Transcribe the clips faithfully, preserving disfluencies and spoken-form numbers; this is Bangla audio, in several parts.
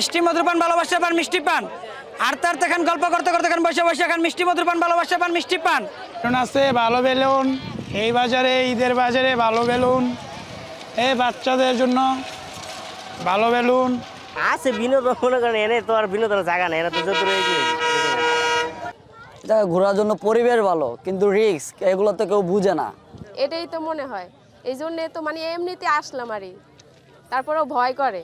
মিষ্টি মধুর পান ভালোবাসা পান মিষ্টি পান হাঁটতে হাঁটতে খান গল্প করতে করতে খান বসে বসে খান মিষ্টি মধুর পান ভালোবাসা পান মিষ্টি পান। আছে ভালো বেলুন এই বাজারে ঈদের বাজারে ভালো বেলুন এই বাচ্চাদের জন্য ভালো বেলুন আছে বিনোদন মনে করেন এনে তো আর বিনোদনের জায়গা নেই এনে তো যত জায়গা ঘোরার জন্য পরিবেশ ভালো কিন্তু রিস্ক এগুলো তো কেউ বুঝে না। এটাই তো মনে হয় এই জন্যে তো মানে এমনিতে আসলাম আরই তারপরেও ভয় করে।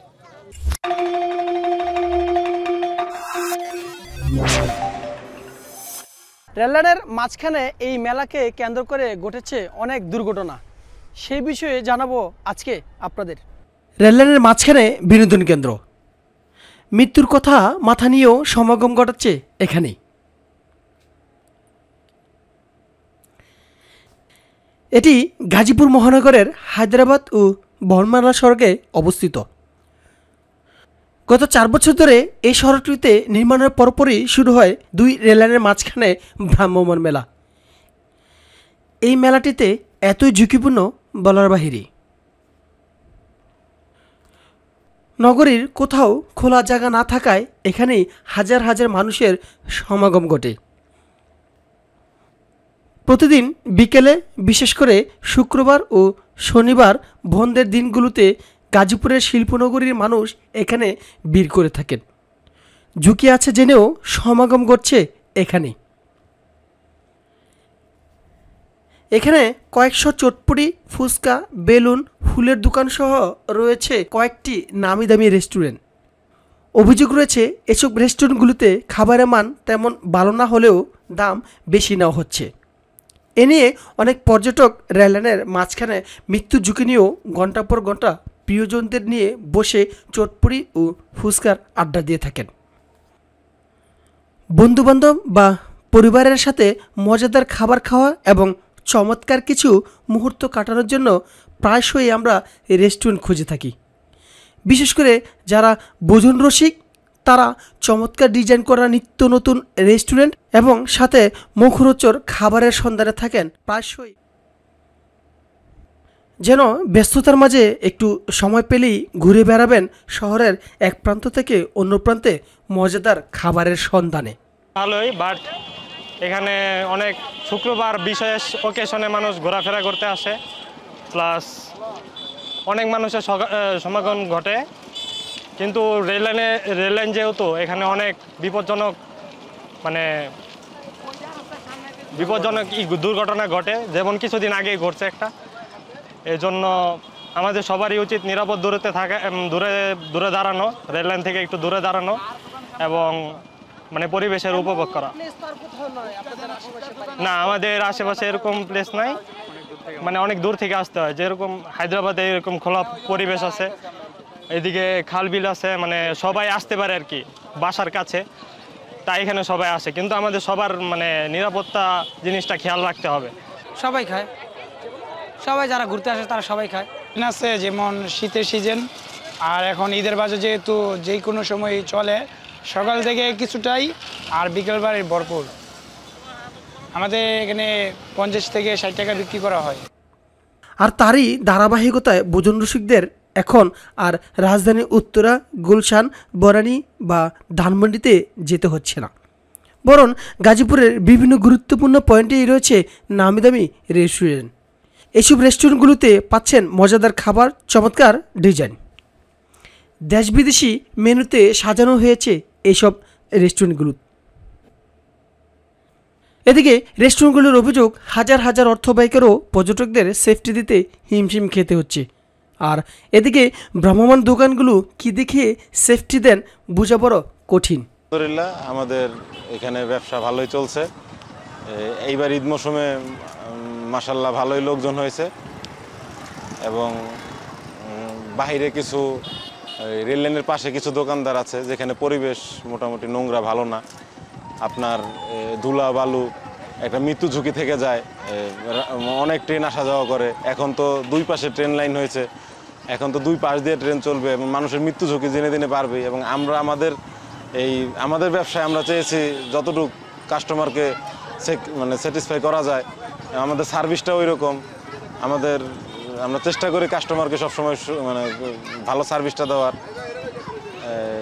রেললাইনের মাঝখানে এই মেলাকে কেন্দ্র করে ঘটেছে অনেক দুর্ঘটনা, সেই বিষয়ে জানাবো আজকে আপনাদের। রেললাইনের মাঝখানে বিনোদন কেন্দ্র, মৃত্যুর কথা মাথা নিয়েও সমাগম ঘটাচ্ছে এখানে। এটি গাজীপুর মহানগরের হায়দ্রাবাদ ও বনমালা সড়কে অবস্থিত। গত চার বছর ধরে এই সড়কটিতে নির্মাণের পরপরই শুরু হয় দুই রেললাইনের মাঝখানে ভ্রাম্যমাণ মেলা। এই মেলাটিতে এতই ঝুঁকিপূর্ণ বলার বাহিরে। নগরীর কোথাও খোলা জায়গা না থাকায় এখানেই হাজার হাজার মানুষের সমাগম ঘটে। প্রতিদিন বিকেলে বিশেষ করে শুক্রবার ও শনিবার বন্ধের দিনগুলোতে গাজীপুরের শিল্পনগরীর মানুষ এখানে ভিড় করে থাকেন। ঝুঁকি আছে জেনেও সমাগম ঘটছে এখানে। এখানে কয়েকশো চটপটি, ফুচকা, বেলুন, ফুলের দোকানসহ রয়েছে কয়েকটি নামি দামি রেস্টুরেন্ট। অভিযোগ রয়েছে এসব রেস্টুরেন্টগুলোতে খাবারের মান তেমন ভালো না হলেও দাম বেশি নেওয়া হচ্ছে। এ নিয়ে অনেক পর্যটক রেললাইনের মাঝখানে মৃত্যুর ঝুঁকি নিয়েও ঘন্টা পর ঘন্টা প্রিয়জনদের নিয়ে বসে চটপটি ও ফুচকার আড্ডা দিয়ে থাকেন। বন্ধুবান্ধব বা পরিবারের সাথে মজাদার খাবার খাওয়া এবং চমৎকার কিছু মুহূর্ত কাটানোর জন্য প্রায়শই আমরা রেস্টুরেন্ট খুঁজে থাকি। বিশেষ করে যারা ভোজন রসিক তারা চমৎকার ডিজাইন করা নিত্য নতুন রেস্টুরেন্ট এবং সাথে মুখরোচক খাবারের সন্ধানে থাকেন প্রায়শই। যেন ব্যস্ততার মাঝে একটু সময় পেলেই ঘুরে বেড়াবেন শহরের এক প্রান্ত থেকে অন্য প্রান্তে মজাদার খাবারের সন্ধানে। ভালোই, বাট এখানে অনেক শুক্রবার বিশেষ ওকেশনে মানুষ ঘোরাফেরা করতে আসে, প্লাস অনেক মানুষের সমাগম ঘটে। কিন্তু রেললাইনে রেললাইন যেহেতু এখানে অনেক বিপজ্জনক মানে বিপজ্জনক দুর্ঘটনা ঘটে, যেমন কিছুদিন আগেই ঘটছে একটা। এই জন্য আমাদের সবারই উচিত নিরাপদ দূরত্বে থাকা, দূরে দূরে দাঁড়ানো, রেললাইন থেকে একটু দূরে দাঁড়ানো এবং মানে পরিবেশের উপভোগ করা। না, আমাদের আশেপাশে এরকম প্লেস নাই, মানে অনেক দূর থেকে আসতে হয়। যেরকম হায়দ্রাবাদে এরকম খোলা পরিবেশ আছে, এদিকে খাল বিল আছে, মানে সবাই আসতে পারে আর কি বাসার কাছে, তাই এখানে সবাই আসে। কিন্তু আমাদের সবার মানে নিরাপত্তা জিনিসটা খেয়াল রাখতে হবে। সবাই খায়, সবাই যারা ঘুরতে আসে তারা সবাই খায়। আছে যেমন শীতের সিজন, আর এখন ঈদের বাজার যেহেতু যে কোনো সময় চলে, সকাল থেকে কিছুটাই আর বিকেলবারে ভরপুর। আমাদের এখানে পঞ্চাশ থেকে ষাট টাকা বিক্রি করা হয়। আর তারই ধারাবাহিকতায় ভোজন রসিকদের এখন আর রাজধানী উত্তরা, গুলশান, বনানী বা ধানমন্ডিতে যেতে হচ্ছে না, বরং গাজীপুরের বিভিন্ন গুরুত্বপূর্ণ পয়েন্টেই রয়েছে নামি দামি রেস্টুরেন্ট। এসব রেস্টুরেন্টগুলোতে পাচ্ছেন মজাদার খাবার, চমৎকার ডিজাইন। দেশ বিদেশি মেনুতে সাজানো হয়েছে এইসব রেস্টুরেন্টগুলো। এদিকে রেস্টুরেন্টগুলোর অভিযোগ হাজার হাজার অর্থ ব্যয়কেরও পর্যটকদের সেফটি দিতে হিমশিম খেতে হচ্ছে। আর এদিকে ভ্রাম্যমাণ দোকানগুলো কি দেখে সেফটি দেন বোঝা বড় কঠিন। আলহামদুলিল্লাহ আমাদের এখানে ব্যবসা ভালোই চলছে। এইবার ঈদ মৌসুমে মাশাআল্লাহ ভালোই লোকজন হয়েছে এবং বাহিরে কিছু রেললাইনের পাশে কিছু দোকানদার আছে যেখানে পরিবেশ মোটামুটি নোংরা, ভালো না। আপনার ধুলা বালু একটা মৃত্যু ঝুঁকি থেকে যায়। অনেক ট্রেন আসা যাওয়া করে, এখন তো দুই পাশে ট্রেন লাইন হয়েছে, এখন তো দুই পাশ দিয়ে ট্রেন চলবে এবং মানুষের মৃত্যু ঝুঁকি দিনে দিনে বাড়বে। এবং আমরা আমাদের এই আমাদের ব্যবসায় আমরা চেয়েছি যতটুকু কাস্টমারকে মানে স্যাটিসফাই করা যায়, আমাদের সার্ভিসটাও ওই রকম। আমাদের আমরা চেষ্টা করি কাস্টমারকে সবসময় মানে ভালো সার্ভিসটা দেওয়ার।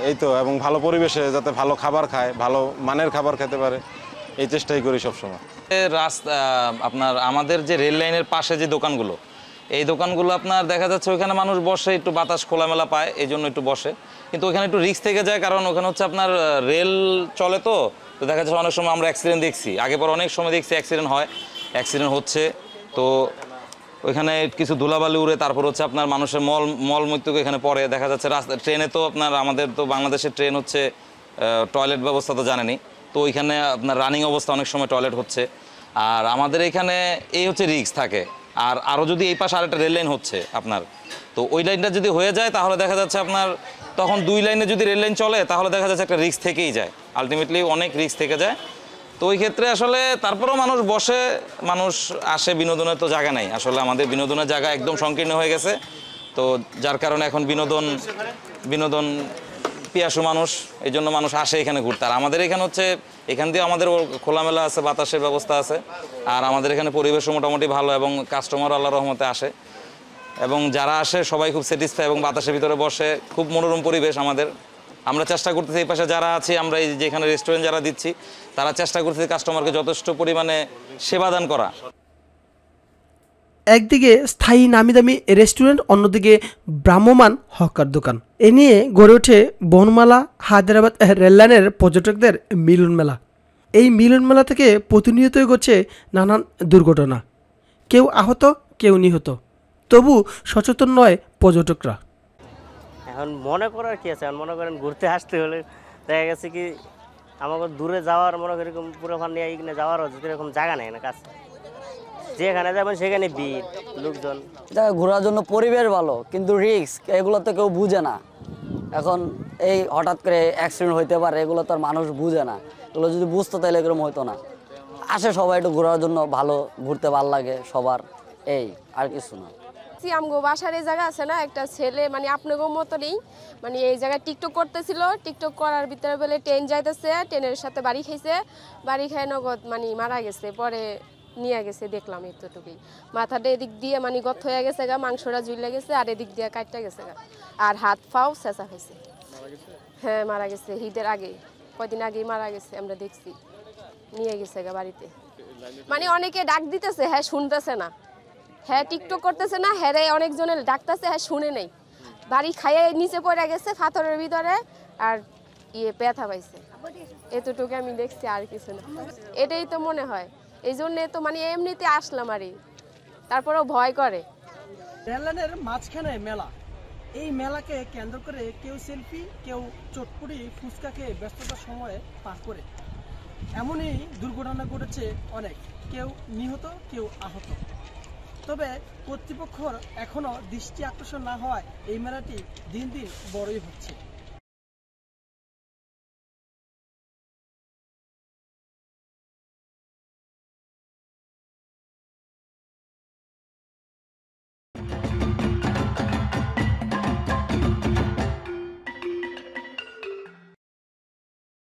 এই তো, এবং ভালো পরিবেশে যাতে ভালো খাবার খায়, ভালো মানের খাবার খেতে পারে, এই চেষ্টাই করি সবসময়। রাস্তা আপনার আমাদের যে রেল লাইনের পাশে যে দোকানগুলো, এই দোকানগুলো আপনার দেখা যাচ্ছে ওইখানে মানুষ বসে, একটু বাতাস খোলামেলা পায়, এই জন্য একটু বসে, কিন্তু ওইখানে একটু রিস্ক থেকে যায়, কারণ ওখানে হচ্ছে আপনার রেল চলে, তো তো দেখা যাচ্ছে অনেক সময় আমরা অ্যাক্সিডেন্ট দেখছি, আগে পর অনেক সময় দেখছি অ্যাক্সিডেন্ট হয়, অ্যাক্সিডেন্ট হচ্ছে। তো ওইখানে কিছু ধুলাবালি উড়ে, তারপর হচ্ছে আপনার মানুষের মল মলমূত্রকে এখানে পড়ে, দেখা যাচ্ছে রাস্তা ট্রেনে তো আপনার আমাদের তো বাংলাদেশের ট্রেন হচ্ছে টয়লেট ব্যবস্থা তো জানেনি, তো ওইখানে আপনার রানিং অবস্থা অনেক সময় টয়লেট হচ্ছে। আর আমাদের এখানে এই হচ্ছে রিস্ক থাকে। আর আরও যদি এই পাশে আরেকটা রেল লাইন হচ্ছে আপনার, তো ওই লাইনটা যদি হয়ে যায় তাহলে দেখা যাচ্ছে আপনার তখন দুই লাইনে যদি রেল লাইন চলে তাহলে দেখা যাচ্ছে একটা রিস্ক থেকেই যায়, আলটিমেটলি অনেক রিস্ক থেকে যায়। তো ওই ক্ষেত্রে আসলে তারপরেও মানুষ বসে, মানুষ আসে, বিনোদনের তো জায়গা নাই, আসলে আমাদের বিনোদনের জায়গা একদম সংকীর্ণ হয়ে গেছে। তো যার কারণে এখন বিনোদন বিনোদন পিয়াসু মানুষ, এই জন্য মানুষ আসে এখানে ঘুরতে। আর আমাদের এখানে হচ্ছে এখান দিয়ে আমাদের খোলামেলা আছে, বাতাসের ব্যবস্থা আছে, আর আমাদের এখানে পরিবেশও মোটামুটি ভালো, এবং কাস্টমার আল্লাহর রহমতে আসে, এবং যারা আসে সবাই খুব স্যাটিসফাই, এবং বাতাসের ভিতরে বসে, খুব মনোরম পরিবেশ আমাদের। আমরা চেষ্টা করতেছি এই পাশে যারা আছি, আমরা এই যেখানে রেস্টুরেন্ট যারা দিচ্ছি, তারা চেষ্টা করতেছি কাস্টমারকে যথেষ্ট পরিমাণে সেবা দান করা। একদিকে স্থায়ী নামিদামি রেস্টুরেন্ট, অন্যদিকে ভ্রাম্যমান হকার দোকান। এ নিয়ে গড়ে ওঠে বনমালা হায়দ্রাবাদ রেললাইনের পর্যটকদের মিলন মেলা। এই মিলন মেলা থেকে প্রতিনিয়তই ঘটছে নানান দুর্ঘটনা, কেউ আহত, কেউ নিহত, তবু সচেতন নয় পর্যটকরা। এখন মনে করার কি আছে, এখন মনে করেন ঘুরতে আসতে হলে দেখা গেছে কি আমাকে দূরে যাওয়ার মনে করি এরকম পুরো ফান্ডে এইখানে যাওয়ার এরকম জায়গা নেই না কাছে, যেখানে যাবেন সেখানে ভিড় লোকজন। জায়গা ঘোরার জন্য পরিবেশ ভালো, কিন্তু রিস্ক এগুলো তো কেউ বুঝে না। এখন এই হঠাৎ করে অ্যাক্সিডেন্ট হইতে পারে, এগুলো তো আর মানুষ বুঝে না। এগুলো যদি বুঝতো তাহলে এরকম হইতো না। আসে সবাই একটু ঘোরার জন্য, ভালো ঘুরতে ভালো লাগে সবার, এই আর কিছু না। আমগো বাসার এই জায়গা আছে না, একটা ছেলে মানে আপনাদের মতো নেই, মানে এই জায়গায় টিকটক করতেছিল, টিকটক করার ভিতরে বলে ট্রেন যাইতেছে, ট্রেনের সাথে বাড়ি খাইছে, বাড়ি খাই নগদ মানে মারা গেছে, পরে নিয়ে গেছে দেখলাম এতটুকুই। মাথাটা এদিক দিয়ে মানে গত হয়ে গেছে গা, মাংসটা ঝুলে গেছে, আর এদিক দিয়ে কাটটা গেছে গা, আর হাত পাও চেঁচা হয়েছে। হ্যাঁ মারা গেছে, ঈদের আগে কয়দিন আগেই মারা গেছে, আমরা দেখছি, নিয়ে গেছে গা বাড়িতে। মানে অনেকে ডাক দিতেছে, হ্যাঁ শুনতেছে না, হ্যাঁ টিকটক করতেছে না, হ্যাঁ অনেকজনের ডাকতেছে, হ্যাঁ শুনে নেই, বাড়ি খাইয়ে নিচে পড়ে গেছে পাথরের ভিতরে, আর ইয়ে ব্যথা পাইছে, এতটুকু আমি দেখছি, আর কিছু না। এটাই তো মনে হয়, এই জন্যে তো মানে এমনিতে আসলাম আর, তারপরেও ভয় করে। রেললাইনের মাঝখানে মেলা, এই মেলাকে কেন্দ্র করে কেউ সেলফি, কেউ চটপুরি ফুচকা খেয়ে ব্যস্ততার সময়ে পার করে। এমনই দুর্ঘটনা ঘটেছে অনেক, কেউ নিহত, কেউ আহত। তবে কর্তৃপক্ষর এখনও দৃষ্টি আকর্ষণ না হওয়ায় এই মেলাটি দিন দিন বড়ই হচ্ছে।